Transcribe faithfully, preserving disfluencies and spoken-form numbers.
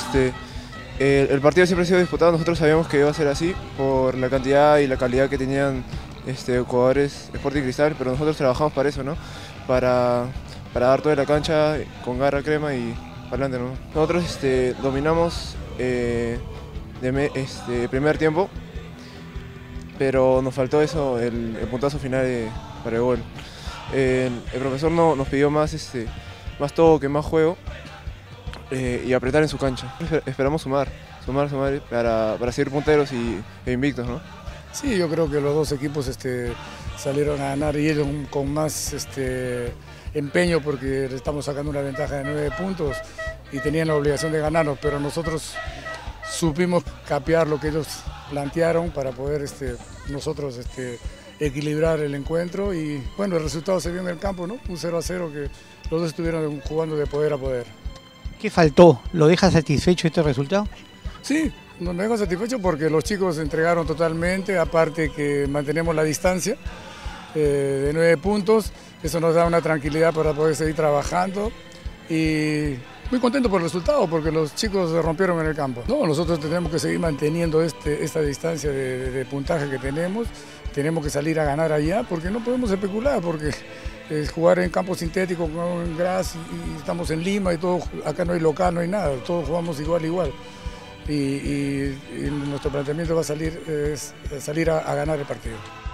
este, el, el partido siempre ha sido disputado, nosotros sabíamos que iba a ser así por la cantidad y la calidad que tenían este, jugadores Sporting Cristal, pero nosotros trabajamos para eso, ¿no? Para, para dar toda la cancha con garra, crema y para adelante, ¿no? Nosotros este, dominamos eh, de me, este, primer tiempo, pero nos faltó eso, el, el puntazo final de, para el gol. Eh, el profesor no, nos pidió más, este, más toque, más juego eh, y apretar en su cancha. Esperamos sumar, sumar, sumar para, para seguir punteros y, e invictos, ¿no? Sí, yo creo que los dos equipos este, salieron a ganar y ellos con más este, empeño porque le estamos sacando una ventaja de nueve puntos y tenían la obligación de ganarnos, pero nosotros supimos capear lo que ellos plantearon para poder este, nosotros este, equilibrar el encuentro y bueno, el resultado se vio en el campo, ¿no? Un cero a cero que los dos estuvieron jugando de poder a poder. ¿Qué faltó? ¿Lo deja satisfecho este resultado? Sí, nos dejo satisfecho porque los chicos se entregaron totalmente, aparte que mantenemos la distancia eh, de nueve puntos, eso nos da una tranquilidad para poder seguir trabajando y muy contento por el resultado porque los chicos se rompieron en el campo. No, nosotros tenemos que seguir manteniendo este, esta distancia de, de, de puntaje que tenemos, tenemos que salir a ganar allá porque no podemos especular porque es jugar en campo sintético, en gras y, y estamos en Lima y todo, acá no hay local, no hay nada, todos jugamos igual igual. Y, y, y nuestro planteamiento va a salir, es salir a, a ganar el partido.